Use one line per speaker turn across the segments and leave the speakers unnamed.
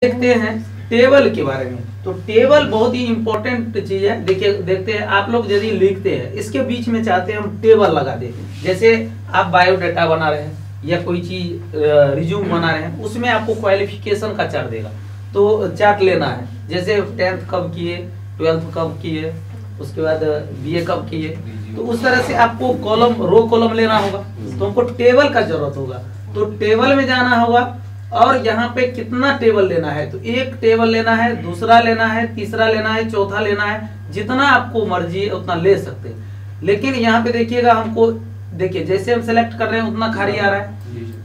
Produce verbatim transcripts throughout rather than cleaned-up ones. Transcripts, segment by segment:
देखते हैं टेबल के बारे में। तो टेबल बहुत ही इंपॉर्टेंट चीज है। देखिए देखते हैं आप लोग यदि लिखते हैं इसके बीच में चाहते हैं हम टेबल लगा दें। जैसे आप बायोडाटा बना रहे हैं या कोई चीज रिज्यूम बना रहे हैं, उसमें आपको क्वालिफिकेशन का चार्ट देगा, तो चार्ट लेना है। जैसे टेंथ कब किए, ट्वेल्थ कब किए, उसके बाद बीए कब किए, तो उस तरह से आपको कॉलम रो कॉलम लेना होगा। तो हमको टेबल का जरूरत होगा, तो टेबल में जाना होगा और यहाँ पे कितना टेबल लेना है, तो एक टेबल लेना है, दूसरा लेना है, तीसरा लेना है, चौथा लेना है, जितना आपको मर्जी है उतना ले सकते हैं। लेकिन यहाँ पे देखिएगा हमको, देखिए जैसे हम सेलेक्ट कर रहे हैं उतना खाली आ रहा है।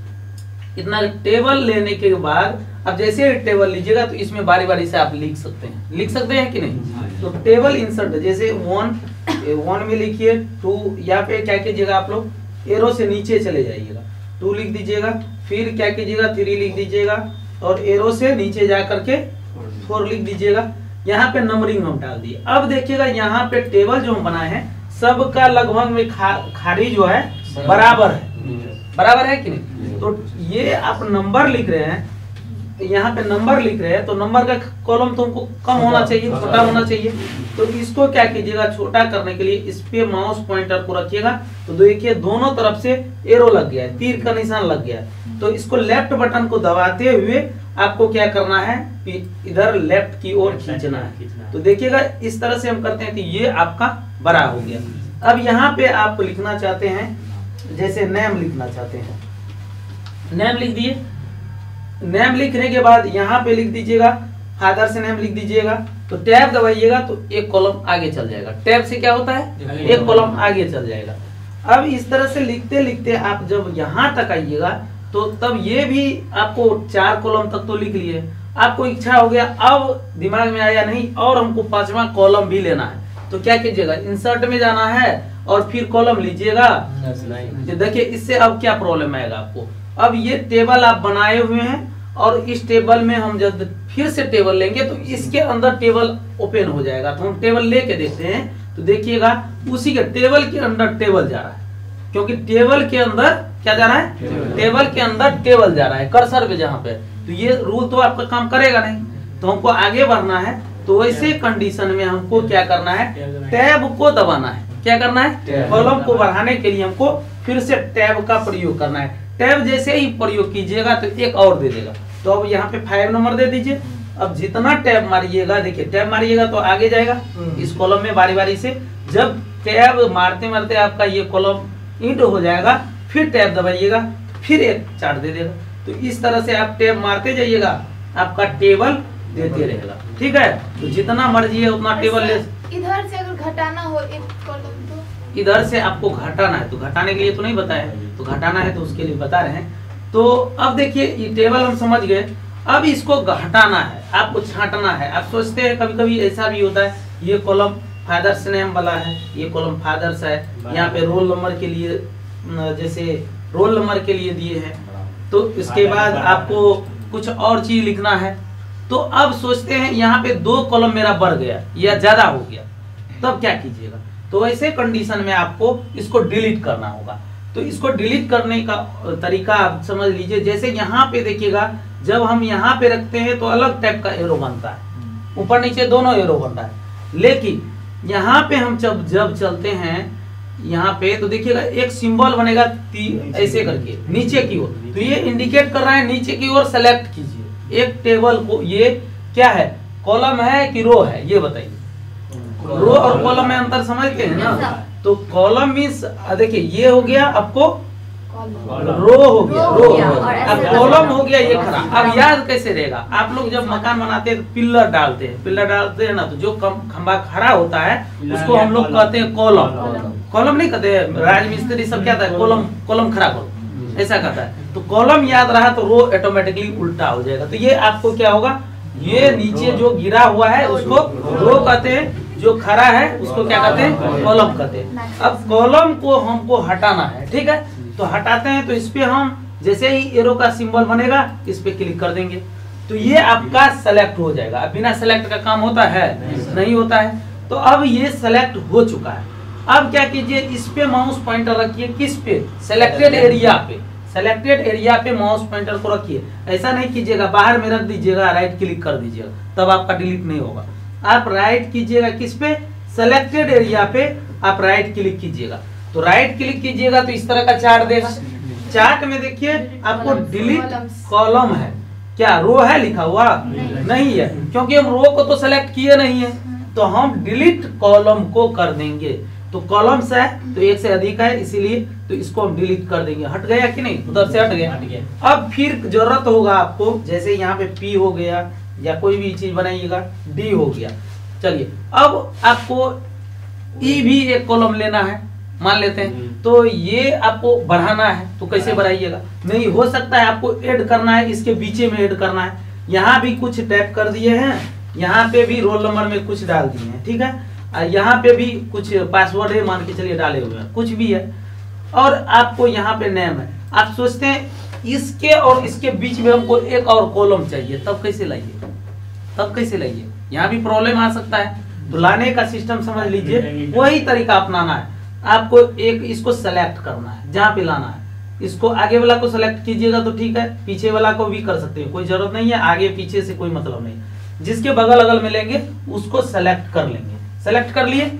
इतना टेबल लेने के बाद अब जैसे टेबल लीजिएगा तो इसमें बारी बारी से आप लिख सकते हैं, लिख सकते हैं कि नहीं। तो टेबल इंसर्ट जैसे वन वन में लिखिए, टू यहाँ पे क्या कीजिएगा आप लोग एरो से नीचे चले जाइएगा, टू लिख दीजिएगा, फिर क्या कीजिएगा थ्री लिख दीजिएगा और एरो से नीचे जा करके फोर लिख दीजिएगा। यहाँ पे नंबरिंग हम डाल दिए। अब देखिएगा यहाँ पे टेबल जो हम बनाए हैं सबका लगभग में खा, खारी जो है बराबर है, बराबर है कि नहीं। तो ये आप नंबर लिख रहे हैं, यहाँ पे नंबर लिख रहे हैं तो नंबर का कॉलम तो हमको कम होना चाहिए, छोटा होना चाहिए। तो इसको क्या कीजिएगा छोटा करने के लिए इस पे माउस पॉइंटर को रखिएगा, तो देखिए दोनों तरफ से एरो लग गया है, तीर का निशान लग गया है। तो इसको लेफ्ट बटन को दबाते हुए आपको क्या करना है, इधर लेफ्ट की ओर खींचना है। तो देखिएगा इस तरह से हम करते हैं कि ये आपका बड़ा हो गया। अब यहाँ पे आप लिखना चाहते हैं, जैसे नेम लिखना चाहते हैं, नेम लिख दिए। नेम लिखने के बाद यहाँ पे लिख दीजिएगा फादर से नेम लिख दीजिएगा, तो टैब दबाइएगा तो एक कॉलम आगे चल जाएगा। टैब से क्या होता है, एक कॉलम आगे चल जाएगा। अब इस तरह से लिखते लिखते आप जब यहाँ तक आइएगा तो तब ये भी आपको चार कॉलम तक तो लिख लिए। आपको इच्छा हो गया, अब दिमाग में आया नहीं और हमको पांचवा कॉलम भी लेना है, तो क्या कीजिएगा इंसर्ट में जाना है और फिर कॉलम लीजिएगा। देखिए इससे अब क्या प्रॉब्लम आएगा आपको। अब ये टेबल आप बनाए हुए हैं और इस टेबल में हम जब फिर से टेबल लेंगे तो इसके अंदर टेबल ओपन हो जाएगा। तो हम टेबल लेके देखते हैं, तो देखिएगा उसी के टेबल के अंदर टेबल जा रहा है, क्योंकि टेबल के अंदर क्या जा रहा है, टेबल के अंदर टेबल जा रहा है कर्सर पे जहाँ पे। तो ये रूल तो आपका काम करेगा नहीं, तो हमको आगे बढ़ना है। तो वैसे कंडीशन में हमको क्या करना है, टैब को दबाना है। क्या करना है, कॉलम को बढ़ाने के लिए हमको फिर से टैब का प्रयोग करना है। टैब जैसे ही प्रयोग कीजिएगा तो एक और दे देगा। तो अब यहाँ पे फाइव नंबर दे दीजिए। अब जितना टैब मारिएगा, देखिए टैब मारिएगा तो आगे जाएगा इस कॉलम में बारी बारी से। जब टैब मारते मारते आपका ये कॉलम इंड हो जाएगा, फिर टैब दबाइएगा, फिर एक चार्ट दे देगा। तो इस तरह से आप टैब मारते जाइएगा, आपका टेबल देते रहेगा। ठीक है, तो जितना मर्जी है उतना टेबल ले।
इधर से अगर घटाना हो एक कॉलम तो
इधर से आपको घटाना है, तो घटाने के लिए तो नहीं बताया, तो घटाना है तो उसके लिए बता रहे हैं। तो अब देखिए ये टेबल हम समझ गए। अब इसको घटाना है, आपको छांटना है। आप सोचते हैं कभी कभी ऐसा भी होता है, ये कॉलम फादर्स नेम वाला है, ये कॉलम फादर्स है, यहाँ पे रोल नंबर के लिए जैसे रोल नंबर के लिए दिए हैं, तो इसके बाद आपको कुछ और चीज लिखना है। तो अब सोचते हैं यहाँ पे दो कॉलम मेरा बढ़ गया या ज्यादा हो गया, तब क्या कीजिएगा। तो ऐसे कंडीशन में आपको इसको डिलीट करना होगा। तो इसको डिलीट करने का तरीका आप समझ लीजिए। जैसे यहाँ पे देखिएगा, जब हम यहाँ पे रखते हैं तो अलग टाइप का एरो बनता है, ऊपर नीचे दोनों एरो बनता है। लेकिन यहाँ पे हम जब जब चलते हैं यहाँ पे, तो देखिएगा एक सिंबल बनेगा ऐसे करके नीचे की ओर। तो ये इंडिकेट कर रहा है नीचे की ओर सेलेक्ट कीजिए एक टेबल को। ये क्या है, कॉलम है कि रो है, ये बताइए। रो और कॉलम में अंतर समझते हैं ना। तो कॉलम मीन्स देखिए ये हो गया आपको रो हो गया, रो अब कॉलम हो गया ये खड़ा। अब याद कैसे रहेगा, आप लोग जब मकान बनाते हैं तो पिल्लर डालते हैं, पिल्लर डालते हैं ना, तो जो खंबा खड़ा होता है उसको हम लोग कहते हैं कॉलम। कॉलम नहीं कहते हैं, राजमिस्त्री सब क्या है, कॉलम कॉलम खड़ा करो ऐसा कहता है। तो कॉलम याद रहा तो रो ऑटोमेटिकली उल्टा हो जाएगा। तो ये आपको क्या होगा, ये नीचे जो गिरा हुआ है उसको रो कहते हैं, जो खड़ा है उसको क्या कहते हैं, कॉलम कहते हैं। अब कॉलम को हमको हटाना है, ठीक है। तो हटाते हैं, तो इस पे हम जैसे ही एरो का सिंबल बनेगा इस पे क्लिक कर देंगे, तो ये आपका सेलेक्ट हो जाएगा। अब बिना सेलेक्ट का काम होता है, नहीं होता है। तो अब ये सेलेक्ट हो चुका है। अब क्या कीजिए, इस पे माउस पॉइंटर रखिए, किस पे, सिलेक्टेड एरिया पे। सेलेक्टेड एरिया पे माउस पॉइंटर को रखिए। ऐसा नहीं कीजिएगा बाहर में रख दीजिएगा, राइट क्लिक कर दीजिएगा, तब आपका डिलीट नहीं होगा। आप राइट कीजिएगा किस पे, सेलेक्टेड एरिया पे आप राइट क्लिक कीजिएगा। तो राइट क्लिक कीजिएगा तो इस तरह का चार्ट देगा। चार्ट में देखिए आपको डिलीट कॉलम है, क्या रो है लिखा हुआ? नहीं, नहीं है, क्योंकि हम रो को तो सेलेक्ट किए नहीं है, तो हम डिलीट कॉलम को कर देंगे। तो कॉलम्स है तो एक से अधिक है, इसीलिए तो इसको हम डिलीट कर देंगे। हट गया कि नहीं, उधर से हट गया, हट गया। अब फिर जरूरत होगा आपको, जैसे यहाँ पे पी हो गया या कोई भी चीज बनाइएगा, डी हो गया। चलिए अब आपको ई भी एक कॉलम लेना है मान लेते हैं, तो ये आपको बढ़ाना है, तो कैसे बढ़ाइएगा? नहीं हो सकता है आपको ऐड करना है, इसके बीचे में ऐड करना है। यहाँ भी कुछ टाइप कर दिए हैं, यहाँ पे भी रोल नंबर में कुछ डाल दिए हैं, ठीक है। यहाँ पे भी कुछ पासवर्ड है मान के चलिए डाले हुए हैं, कुछ भी है। और आपको यहाँ पे नेम है, आप सोचते हैं इसके और इसके बीच में हमको एक और कॉलम चाहिए, तब कैसे लाइए? तब कैसे लाइए? यहाँ भी प्रॉब्लम आ सकता है। तो लाने का सिस्टम समझ लीजिए, वही तरीका अपनाना है। आपको एक इसको सेलेक्ट करना है, जहाँ पे लाना है इसको, आगे वाला को सेलेक्ट कीजिएगा तो ठीक है, पीछे वाला को भी कर सकते हैं, कोई जरूरत नहीं है, आगे पीछे से कोई मतलब नहीं। जिसके बगल अगल में लेंगे उसको सेलेक्ट कर लेंगे। सेलेक्ट कर लिए,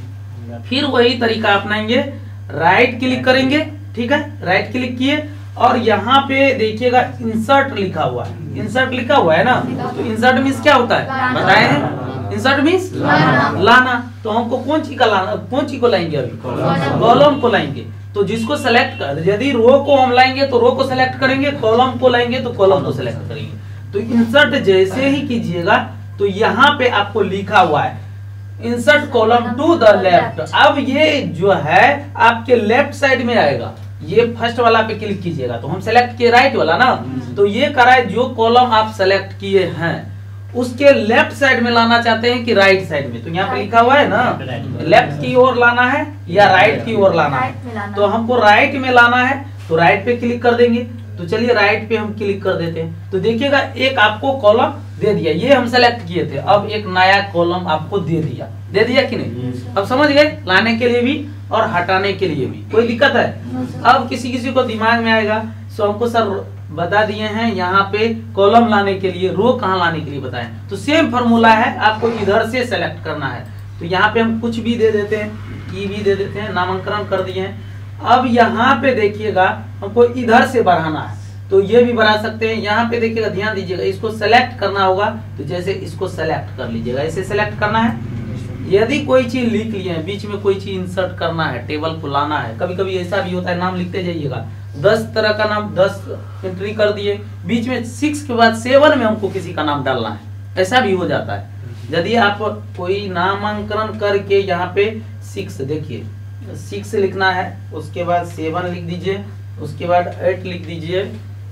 फिर वही तरीका अपनाएंगे, राइट क्लिक करेंगे, ठीक है। राइट क्लिक किए और यहाँ पे देखिएगा इंसर्ट लिखा हुआ है, इंसर्ट लिखा हुआ है ना, तो इंसर्ट मीन्स क्या होता है बताए हैं? इंसर्ट मीन्स लाना, लाना। तो हमको कौन चीज का लाना, कौन चीज को लाएंगे? अभी कॉलम को लाएंगे। तो जिसको सेलेक्ट कर, यदि रो को हम लाएंगे तो रो को सेलेक्ट करेंगे, कॉलम को लाएंगे तो कॉलम को सेलेक्ट करेंगे। तो इंसर्ट जैसे ही कीजिएगा तो यहाँ पे आपको लिखा हुआ है insert column to the left. अब ये जो है आपके लेफ्ट साइड में आएगा, ये फर्स्ट वाला पे क्लिक कीजिएगा तो हम सेलेक्ट किए राइट वाला ना, तो ये करा है जो कॉलम आप सेलेक्ट किए हैं उसके लेफ्ट साइड में लाना चाहते हैं कि राइट साइड में। तो यहाँ पे लिखा हुआ है ना, लेफ्ट की ओर लाना है या राइट की ओर लाना है, तो हमको राइट में लाना है, तो राइट पे क्लिक कर देंगे। तो चलिए राइट पे हम क्लिक कर देते हैं, तो देखिएगा एक आपको कॉलम दे दिया, ये हम सेलेक्ट किए थे, अब एक नया कॉलम आपको दे दिया, दे दिया कि नहीं? अब समझ गए, लाने के लिए भी और हटाने के लिए भी। कोई दिक्कत है? अब किसी किसी को दिमाग में आएगा, सो हमको सर बता दिए हैं यहाँ पे कॉलम लाने के लिए, रो कहाँ लाने के लिए बताएं। तो सेम फॉर्मूला है, आपको इधर से सेलेक्ट करना है। तो यहाँ पे हम कुछ भी दे देते हैं, की भी दे देते हैं, नामांकन कर दिए हैं। अब यहाँ पे देखिएगा हमको इधर से बढ़ाना है, तो ये भी बढ़ा सकते हैं। यहाँ पे देखिएगा, ध्यान दीजिएगा, इसको सेलेक्ट करना होगा, तो जैसे इसको सेलेक्ट कर लीजिएगा, ऐसे सेलेक्ट करना है। यदि कोई चीज लिख लिए हैं, बीच में कोई चीज इंसर्ट करना है, टेबल को लाना है, कभी कभी ऐसा भी होता है, नाम लिखते जाइएगा, दस तरह का नाम, दस एंट्री कर दिए, बीच में सिक्स के बाद सेवन में हमको किसी का नाम डालना है, ऐसा भी हो जाता है। यदि आप कोई नामांकन करके यहाँ पे सिक्स, देखिए सिक्स लिखना है, उसके बाद सेवन लिख दीजिए, उसके बाद एट लिख दीजिए,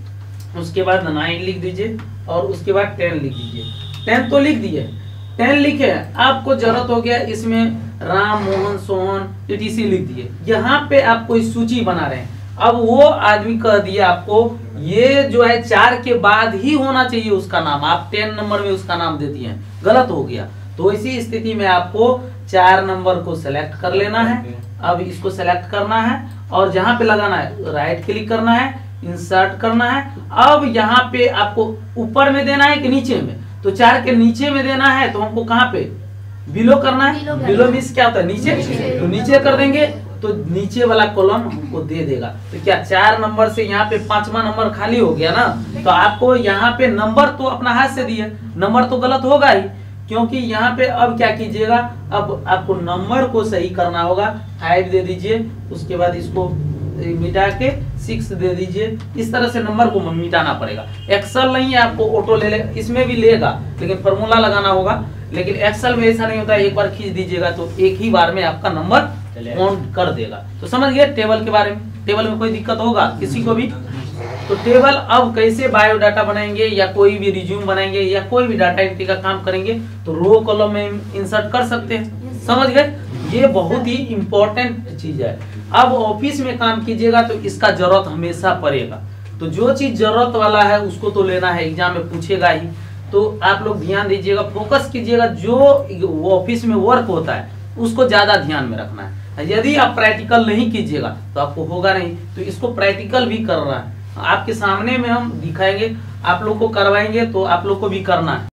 उसके बाद नाइन लिख दीजिए और उसके बाद टेन लिख दीजिए। टेन तो लिख दिए, टेन लिखे, आपको जरूरत हो गया इसमें राम मोहन सोहन ईटीसी लिख दिए। यहाँ पे आप कोई सूची बना रहे हैं, अब वो आदमी कह दिया आपको ये जो है चार के बाद ही होना चाहिए उसका नाम, आप टेन नंबर में उसका नाम दे दिए, गलत हो गया। तो इसी स्थिति में आपको चार नंबर को सेलेक्ट कर लेना है। अब इसको सेलेक्ट करना है और जहां पे लगाना है राइट क्लिक करना है, इंसर्ट करना है। अब यहाँ पे आपको ऊपर में देना है कि नीचे में, तो चार के नीचे में देना है, तो हमको कहाँ पे बिलो करना है, बिलो मीन्स क्या होता है नीचे, तो नीचे कर देंगे तो नीचे वाला कॉलम हमको दे देगा। तो क्या चार नंबर से यहाँ पे पांचवा नंबर खाली हो गया ना, तो आपको यहाँ पे नंबर तो अपना हाथ से दिए, नंबर तो गलत होगा ही, क्योंकि यहाँ पे अब क्या कीजिएगा, अब आपको नंबर को सही करना होगा, फाइव दे दीजिए, उसके बाद इसको मिटा के सिक्स दे दीजिए। इस तरह से नंबर को मिटाना पड़ेगा। एक्सेल नहीं है, आपको ऑटो ले ले, इसमें भी लेगा लेकिन फॉर्मूला लगाना होगा। लेकिन एक्सेल में ऐसा नहीं होता है, एक बार खींच दीजिएगा तो एक ही बार में आपका नंबर काउंट कर देगा। तो समझ गए टेबल के बारे में। टेबल में कोई दिक्कत होगा किसी को भी? तो टेबल अब कैसे बायोडाटा बनाएंगे या कोई भी रिज्यूम बनाएंगे या कोई भी डाटा एंट्री का काम करेंगे तो रो कॉलम में इंसर्ट कर सकते हैं। समझ गए, ये बहुत ही इंपॉर्टेंट चीज है। अब ऑफिस में काम कीजिएगा तो इसका जरूरत हमेशा पड़ेगा। तो जो चीज जरूरत वाला है उसको तो लेना है, एग्जाम में पूछेगा ही। तो आप लोग ध्यान दीजिएगा, फोकस कीजिएगा, जो ऑफिस में वर्क होता है उसको ज्यादा ध्यान में रखना है। यदि आप प्रैक्टिकल नहीं कीजिएगा तो आपको होगा नहीं। तो इसको प्रैक्टिकल भी कर रहा है, आपके सामने में हम दिखाएंगे, आप लोग को करवाएंगे तो आप लोग को भी करना है।